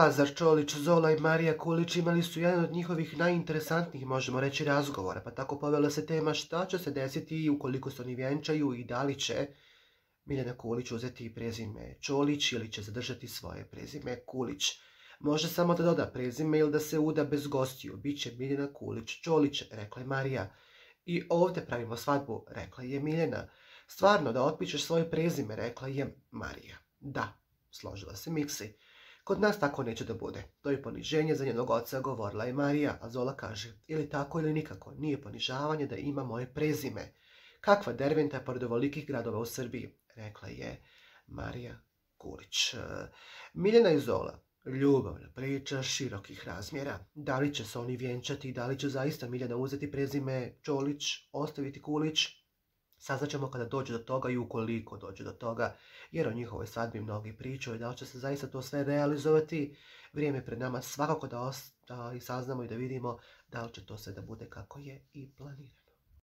Lazar Čolić, Zola i Marija Kulić imali su jedan od njihovih najinteresantnijih, možemo reći, razgovora, pa tako povela se tema šta će se desiti ukoliko se oni vjenčaju i da li će Miljana Kulić uzeti prezime Čolić ili će zadržati svoje prezime Kulić. Može samo da doda prezime ili da se uda bez gostiju. Biće Miljana Kulić Čolić, rekla je Marija. I ovdje pravimo svadbu, rekla je Miljana. Stvarno da otpičeš svoje prezime, rekla je Marija. Da, složila se Miksi. Kod nas tako neće da bude. To je poniženje za njenog oca, govorila je Marija, a Zola kaže, ili tako ili nikako, nije ponižavanje da ima moje prezime. Kakva derventa pored ovolikih gradova u Srbiji, rekla je Marija Kulić. Miljana i Zola, ljubavna priča širokih razmjera. Da li će se oni vjenčati i da li će zaista Miljana uzeti prezime Čolić, ostaviti Kulić? Saznaćemo kada dođe do toga i ukoliko dođe do toga, jer o njihovoj svadbi mnogi pričaju da li će se zaista to sve realizovati. Vrijeme pred nama svakako da i saznamo i da vidimo da li će to sve da bude kako je i planirano.